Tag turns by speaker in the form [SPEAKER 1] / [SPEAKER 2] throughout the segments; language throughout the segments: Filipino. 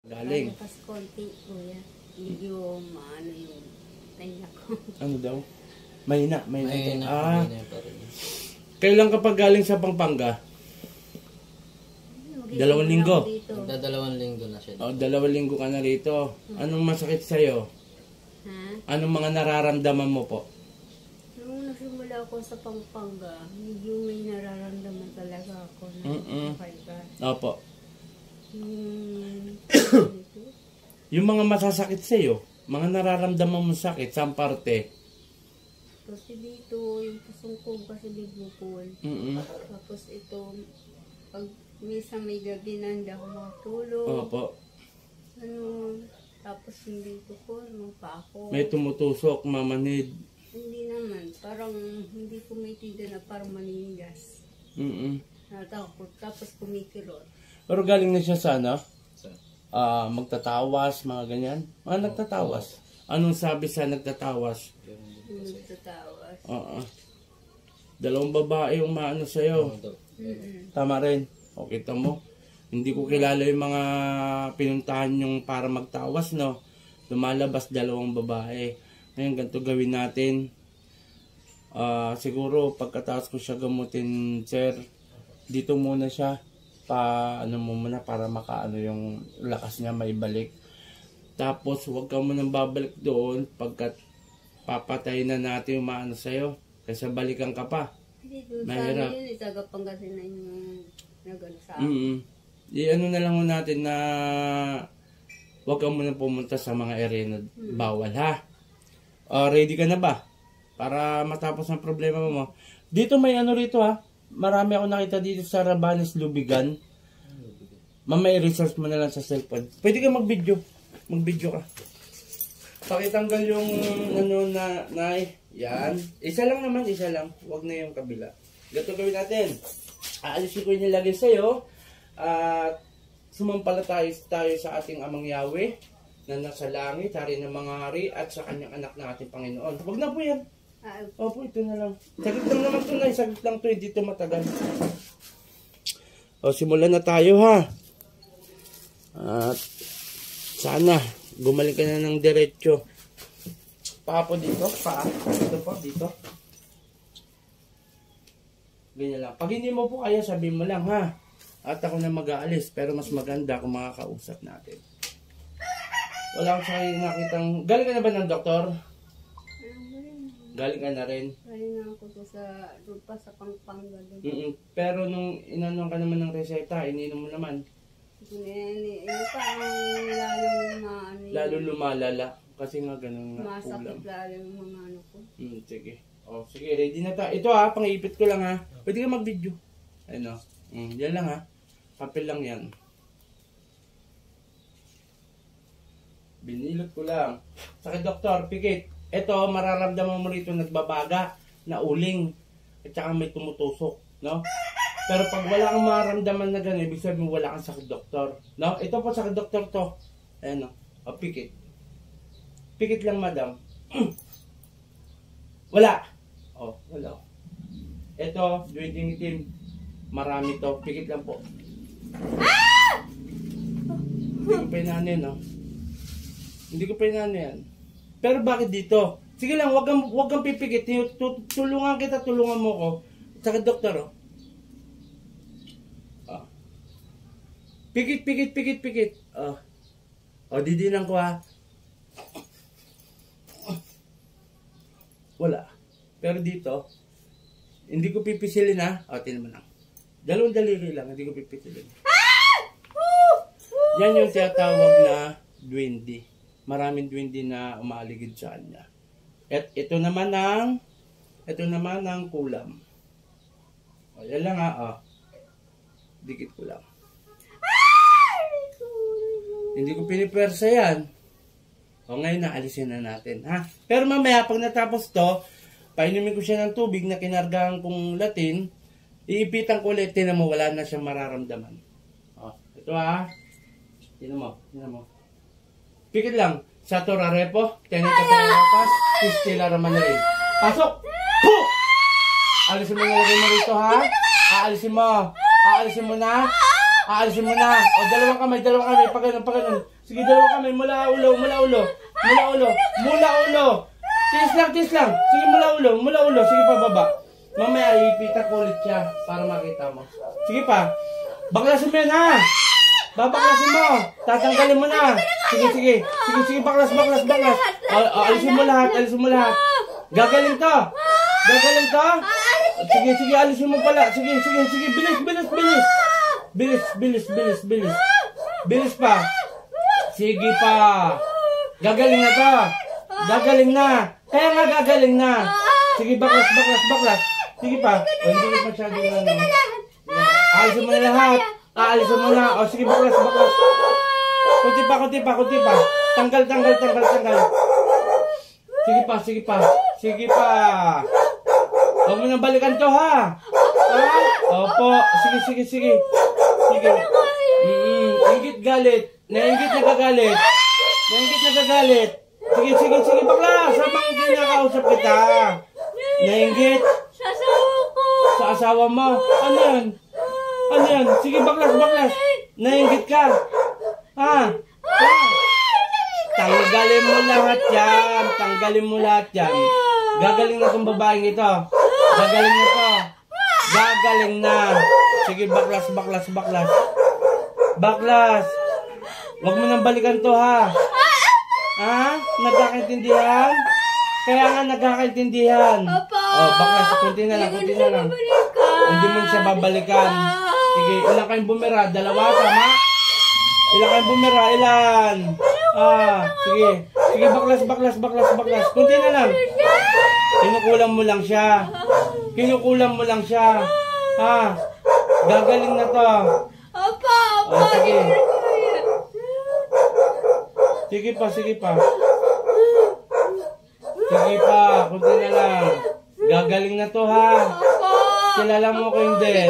[SPEAKER 1] Galing.
[SPEAKER 2] Malakas konti, kuya. Medyo maano yung tayo ko.
[SPEAKER 1] Ano daw? Mahina.
[SPEAKER 3] Mahina pa rin.
[SPEAKER 1] Kailan kapag galing sa Pampanga? 2 linggo.
[SPEAKER 3] Magdadalawang linggo na siya.
[SPEAKER 1] 2 linggo ka na rito. Anong masakit sa'yo?
[SPEAKER 2] Ha?
[SPEAKER 1] Anong mga nararamdaman mo po?
[SPEAKER 2] Nung nagsimula ako sa Pampanga, medyo may nararamdaman talaga ako na kakaiba.
[SPEAKER 1] Opo.
[SPEAKER 2] Yung
[SPEAKER 1] Yung mga masasakit sa'yo, mga nararamdaman mo sakit, saan parte?
[SPEAKER 2] kasi dito, yung pasungkog kasi bigukol. Tapos ito, pag minsan may gabi na hindi ako makatulog.
[SPEAKER 1] Opo.
[SPEAKER 2] Ano, tapos hindi ko pa ako.
[SPEAKER 1] May tumutusok, mamanid.
[SPEAKER 2] Hindi naman, parang hindi ko may tinda na parang manigas. Natakot, tapos kumikirot.
[SPEAKER 1] Pero galing na siya sa ano?
[SPEAKER 3] So,
[SPEAKER 1] Magtatawas, mga ganyan. Mga nagtatawas. Anong sabi sa nagtatawas?
[SPEAKER 2] Nagtatawas.
[SPEAKER 1] Oo. 2 babae yung maano sa'yo. Tama rin. O, kita mo. Hindi ko kilala yung mga pinuntahan yung para magtawas, no? Lumalabas 2 babae. Ngayon, ganito gawin natin. Siguro, pagkatapos ko siya gamutin, sir, dito muna siya. Ano mo muna para makaano yung lakas niya maibalik. Tapos, huwag ka munang babalik doon pagkat papatay na natin yung maano sa'yo. Kasi balikan ka pa.
[SPEAKER 2] Hindi doon
[SPEAKER 1] Mahirap.
[SPEAKER 2] sa yun, isaga Pangasinan yung nagano sa
[SPEAKER 1] I-ano na lang natin na huwag ka muna pumunta sa mga area na bawal, ha? Ready ka na ba? Para matapos ang problema mo. Dito may ano rito, ha? Marami ako nakita dito sa Rabanes, Lubigan. Mamaya research mo na lang sa cellphone. Pwede ka mag-video. Mag-video ka. Pakitanggal yung ano na yan. Isa lang naman, isa lang. Huwag na yung kabila. Gato gawin natin. Aalisin ko yung nilagay sa'yo. At sumampalataya tayo sa ating Amang Yahweh na nasa langit, hari ng mga hari at sa kanyang anak na ating Panginoon. Huwag na po yan. Opo, ito na lang. Saglit lang naman ito na. Saglit lang ito. Hindi ito matagal. O, simulan na tayo, ha. At sana gumaling ka na ng diretso. Paa po dito. Paa. Dito po. Dito. Ganyan lang. Pag hindi mo po kaya, sabihin mo lang, ha. At ako na mag-aalis. Pero mas maganda kung makakausap natin. Wala akong sa'yo nakitang... Galing ka na ba ng doktor? Galing ka na rin?
[SPEAKER 2] Galing na ako doon pa sa Pampanga.
[SPEAKER 1] Pero nung inanong ka naman ng reseta, ininom mo naman.
[SPEAKER 2] Yung parang
[SPEAKER 1] Lalo lumalala. Kasi nga ganun nga
[SPEAKER 2] masakit
[SPEAKER 1] ulam.
[SPEAKER 2] lalo yung mga ano ko.
[SPEAKER 1] Sige. O, sige, ready na tayo. Ito ha, pang-ipit ko lang ha. Pwede ka mag-video. Ano? Yan lang ha. Papel lang yan. Binilot ko lang. Sakit doktor, pikit. Ito, mararamdaman mo rito nagbabaga, na uling, at saka may tumutusok, no? Pero pag wala kang mararamdaman na gano'n, ibig sabihin wala kang sakit doktor, no? Ito po sakit doktor to. Ayan, no? O, pikit. Pikit lang, madam. Wala. O, wala. Ito, duwing itim. Marami to. Pikit lang po. Hindi ko pa inaano yan, no? Hindi ko pa inaano yan. Pero bakit dito? Sige lang, wag kang pipikit. Tulungan kita, tulungan mo ko. Sakit doktor, oh. Pikit. Didinan ko, ha. Wala. Pero dito, hindi ko pipisilin, ha. Tinan mo lang. 2 daliri lang, hindi ko pipisilin. Yan yung tinatawag na duwende. Maraming duwende na umaaligid sa kanya. At ito naman ang kulam. Yan lang, ha. Dikit ko lang. Hindi ko pinipersa yan. Ngayon naalisin na natin, ha. Pero mamaya pag natapos to, painumin ko siya ng tubig na kinargahan kong Latin, iipitan ko ulit, tinan mo, wala na siyang mararamdaman. Ito, ha. Tinan mo. Pikit lang. Sa Torarepo, Teneta Pangalapas, Pistila Ramanarin. Pasok! Puh! Alisin mo yung lagay mo rito, ha? Aalisin mo. Aalisin mo na. Aalisin mo na. O, dalawang kamay. Pag ganun. Sige, dalawang kamay. Mula ulo. Tiis lang. Sige, mula ulo. Sige pa, baba. Mamaya, ipita ko ulit siya para makita mo. Sige pa. Baklasin mo yan, ha? Babaklasin mo. Tatanggalin mo na. Sige. Baklas. Alisin mo lahat. Gagaling to. Sige, alisin mo pala. Sige. Bilis pa. Sige pa. Gagaling na to. Kaya nga gagaling na. Sige, baklas. Sige pa. O, hindi ko masyado na. Alisin mo na lahat. Aalisin mo na. O, sige, baklas. Kunti pa. Tanggal. Sige pa. Huwag mo nang balikan to, ha? Opo. Sige. Ingit galit. Nainggit nagagalit. Sige, bakla. Sabang kinakausap kita. Nainggit. Sa asawa mo. Ano yan? Sige, baklas. Nainggit ka. Ha? Tanggalin mo lahat yan. Gagaling na itong babaeng ito. Gagaling na. Sige, baklas. Huwag mo nang balikan to, ha? Nagkakaintindihan? Kaya nga nagkakaintindihan. Oh, baklas. Kunti na lang. Hindi mo siya babalikan. Sige, ilan kayong bumira? 2, tama? Ilan kayong bumira? Ilan? Sige, baklas. Kunti na lang. Kinukulam mo lang siya. Gagaling na to.
[SPEAKER 2] Opo.
[SPEAKER 1] Sige. Sige pa. Sige pa, kunti na lang. Gagaling na to, ha? Kilala mo ko hindi.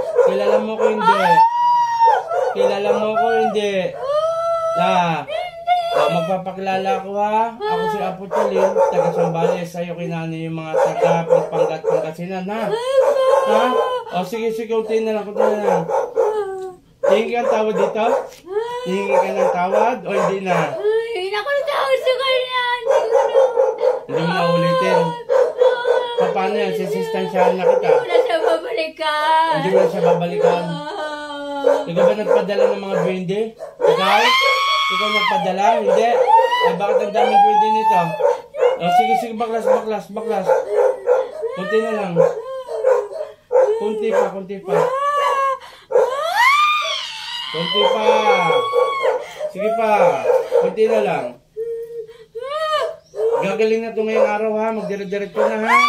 [SPEAKER 1] Magpapakilala ko, ha? Ako si Apo Chalin, taga Sambales. Sa'yo kinano yung mga taga Pangasinan, ha? O, sige, kunti na lang. Hihingi ka ng tawad dito? Hihingi ka ng tawad o hindi na?
[SPEAKER 2] Hindi ako natawad sa kanya.
[SPEAKER 1] Hindi mo na ulitin. Paano yan? Sisistansyahan na kita.
[SPEAKER 2] Hindi mo na siya babalikan.
[SPEAKER 1] Ikaw ba nagpadala ng mga duwende? Ikaw nagpadala? Hindi? Ay, bakit ang daming duwende nito? O, sige, baklas. Kunti na lang. Kunti pa. Sige pa. Kunti na lang. Gagaling na ito ngayong araw, ha? Magdire-diretso na, ha?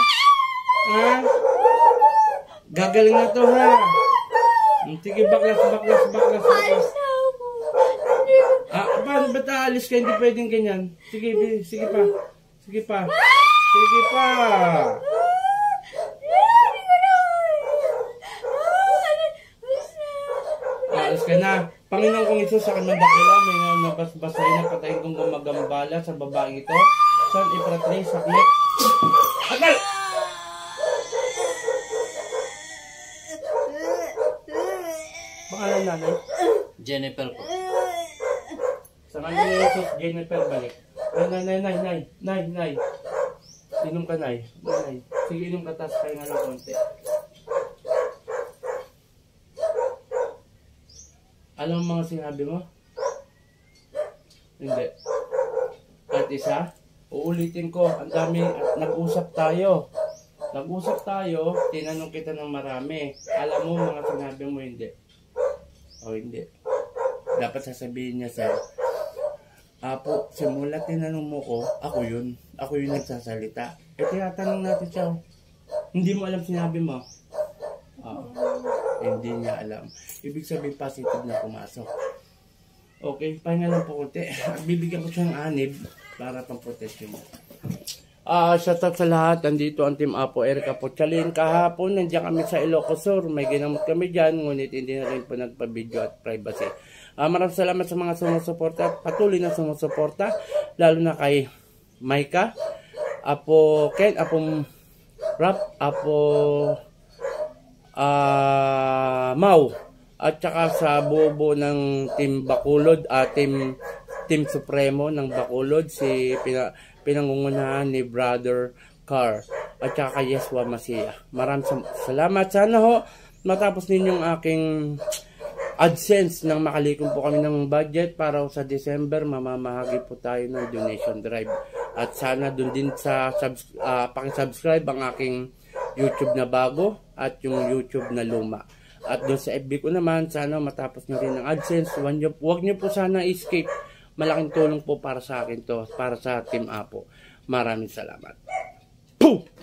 [SPEAKER 1] Gagaling na ito, ha? Sige, baklas. Paano ba't aalis ka? Hindi pwedeng ganyan. Sige pa. Aalis ka na. Panginoon kong Isus, sa kanyang dakila, may nabasbasahin na patayin kong gumagambala sa babaeng ito. Son, ipratri, saklit. Akal! Pangalan nanay?
[SPEAKER 3] Jennifer po.
[SPEAKER 1] Sa kanyang Isus, Jennifer, balik. Nay. Inom ka, nay. Sige, inom ka, tas kaya nga lang konti. Alam mo mga sinabi mo? Hindi. At isa, uulitin ko, ang dami, nag-usap tayo, tinanong kita ng marami. Alam mo mga sinabi mo, hindi. O hindi. Dapat sasabihin niya sa'yo, Apo, simula tinanong mo ko, ako yun nagsasalita. Tinatanong natin siya, hindi mo alam sinabi mo. Hindi niya alam. Ibig sabihin positive na pumasok. Okay, pahinga lang po konti. Bibigyan ko siya ng anib para pang protection mo. Shout out sa lahat. Nandito ang Team Apo Eric Apo Chalin. Kahapon nandiyan kami sa Ilocos Sur. May ginamot kami dyan. Ngunit hindi na rin po nagpa-video at privacy. Maraming salamat sa mga sumusuporta at patuloy na sumusuporta. Lalo na kay Maika, Apo Ken, Apo Rap, Apo Mau. at saka sa buo ng Team Bacolod, Team Supremo ng Bacolod, si pinangungunahan ni Brother Carr at saka kay Yeswa Masia. Maraming salamat. Sana ho matapos ninyong aking AdSense nang makalikom po kami ng budget para sa December, mamamahagi po tayo ng donation drive. At sana dun din sa pakisubscribe ang aking YouTube na bago at yung YouTube na luma. At doon sa FB ko naman, sana matapos nyo rin ang AdSense. Huwag nyo po sana escape. Malaking tulong po para sa akin to, para sa Team Apo. Maraming salamat. Pooh!